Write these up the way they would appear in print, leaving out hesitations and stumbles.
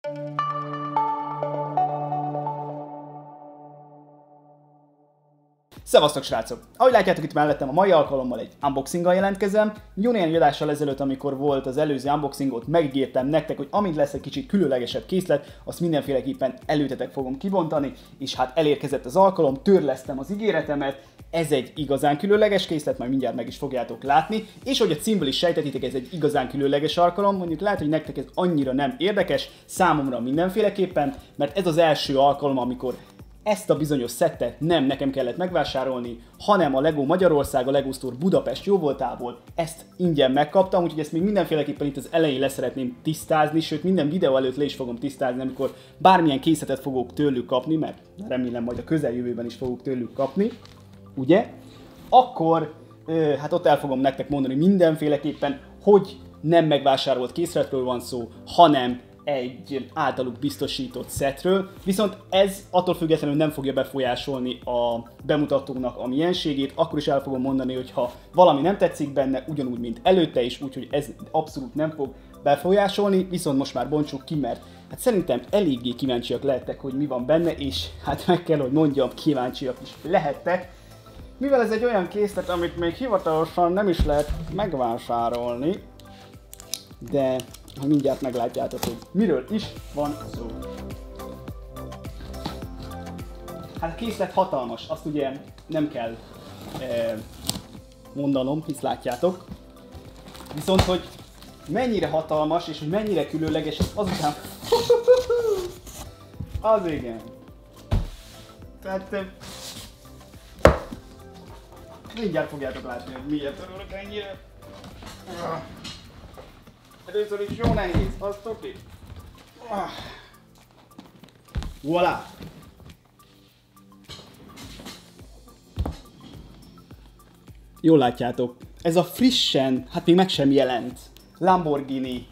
Szevasztok srácok! Ahogy látjátok itt mellettem, a mai alkalommal egy unboxinggal jelentkezem. Jó néhány adással ezelőtt, amikor volt az előző unboxingot, megígértem nektek, hogy amint lesz egy kicsit különlegesebb készlet, azt mindenféleképpen előtetek fogom kibontani, és hát elérkezett az alkalom, törlesztem az ígéretemet. Ez egy igazán különleges készlet, majd mindjárt meg is fogjátok látni, és hogy a címből is sejtetitek, ez egy igazán különleges alkalom, mondjuk lehet, hogy nektek ez annyira nem érdekes, számomra mindenféleképpen, mert ez az első alkalom, amikor ezt a bizonyos szettet nem nekem kellett megvásárolni, hanem a LEGO Magyarország, a LEGO Store Budapest jóvoltából ezt ingyen megkaptam, úgyhogy ezt még mindenféleképpen itt az elején leszeretném tisztázni, sőt minden videó előtt le is fogom tisztázni, amikor bármilyen készletet fogok tőlük kapni, mert remélem majd a közeljövőben is fogok tőlük kapni, ugye? Akkor hát ott el fogom nektek mondani mindenféleképpen, hogy nem megvásárolt készletről van szó, hanem egy általuk biztosított szetről, viszont ez attól függetlenül nem fogja befolyásolni a bemutatónak a mienségét, akkor is el fogom mondani, hogy ha valami nem tetszik benne, ugyanúgy, mint előtte is, úgyhogy ez abszolút nem fog befolyásolni, viszont most már bontsuk ki, mert hát szerintem eléggé kíváncsiak lehettek, hogy mi van benne, és hát meg kell, hogy mondjam, kíváncsiak is lehettek, mivel ez egy olyan készlet, amit még hivatalosan nem is lehet megvásárolni, de mindjárt meglátjátok, hogy miről is van szó. Hát a készlet hatalmas, azt ugye nem kell mondanom, hisz látjátok. Viszont, hogy mennyire hatalmas és hogy mennyire különleges, azután... Az igen. Tehát... mindjárt fogjátok látni, hogy miért örülök ennyire. Először is jó nehéz, azt tudni. Voilà! Jól látjátok, ez a frissen, hát még meg sem jelent Lamborghini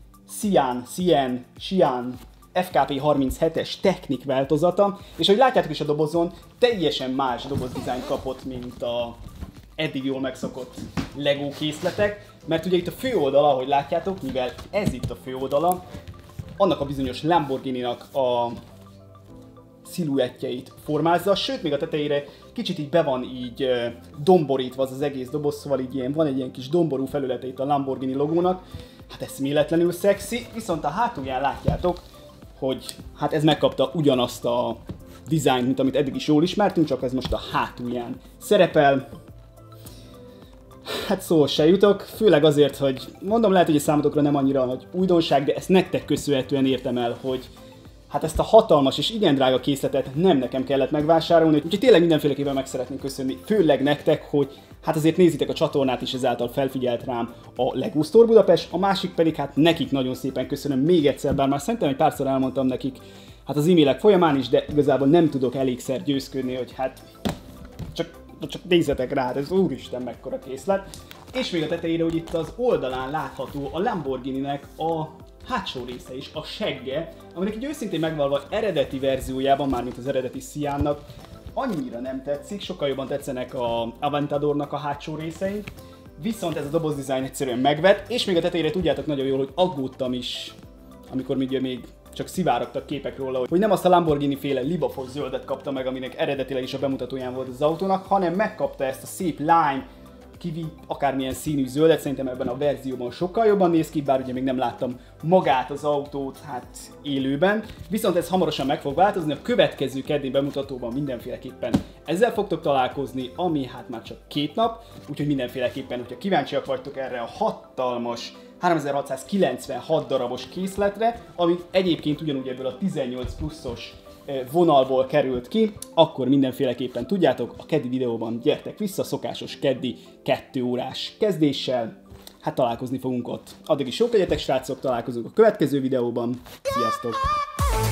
Sian FKP 37-es Technic változata, és ahogy látjátok is a dobozon, teljesen más dobozdizájnt kapott, mint a eddig jól megszokott LEGO készletek, mert ugye itt a főoldala, ahogy látjátok, mivel ez itt a főoldala, annak a bizonyos Lamborghini-nak a sziluettjeit formázza, sőt még a tetejére kicsit így be van így domborítva az egész doboz, szóval így ilyen, van egy ilyen kis domború felülete itt a Lamborghini logónak, hát eszméletlenül szexi, viszont a hátulján látjátok, hogy hát ez megkapta ugyanazt a dizájnt, mint amit eddig is jól ismertünk, csak ez most a hátulján szerepel. Hát szó se jutok, főleg azért, hogy mondom, lehet, hogy a számotokra nem annyira nagy újdonság, de ezt nektek köszönhetően értem el, hogy hát ezt a hatalmas és igen drága készletet nem nekem kellett megvásárolni, úgyhogy tényleg mindenféleképpen meg szeretném köszönni, főleg nektek, hogy hát azért nézitek a csatornát és ezáltal felfigyelt rám a LEGO Store Budapest, a másik pedig hát nekik nagyon szépen köszönöm még egyszer, bár már szerintem egy párszor elmondtam nekik hát az e-mailek folyamán is, de igazából nem tudok elégszer győzködni, hogy hát csak nézzetek rá, ez úristen mekkora készlet. És még a tetejére, hogy itt az oldalán látható a Lamborghini-nek a hátsó része is, a segge, aminek így őszintén megvalva eredeti verziójában, mármint az eredeti Siannak, annyira nem tetszik, sokkal jobban tetszenek a Aventadornak a hátsó részei, viszont ez a dobozdizájn egyszerűen megvet, és még a tetejére tudjátok nagyon jól, hogy aggódtam is, amikor még csak szivárogtak képek róla, hogy nem azt a Lamborghini féle libafos zöldet kapta meg, aminek eredetileg is a bemutatóján volt az autónak, hanem megkapta ezt a szép lime, kivi, akármilyen színű zöldet, szerintem ebben a verzióban sokkal jobban néz ki, bár ugye még nem láttam magát az autót, hát élőben, viszont ez hamarosan meg fog változni, a következő keddi bemutatóban mindenféleképpen ezzel fogtok találkozni, ami hát már csak 2 nap, úgyhogy mindenféleképpen, hogyha kíváncsiak vagytok erre a hatalmas 3696 darabos készletre, ami egyébként ugyanúgy ebből a 18 pluszos vonalból került ki, akkor mindenféleképpen tudjátok, a keddi videóban gyertek vissza, szokásos keddi 2 órás kezdéssel, hát találkozni fogunk ott. Addig is jók legyetek srácok, találkozunk a következő videóban, sziasztok!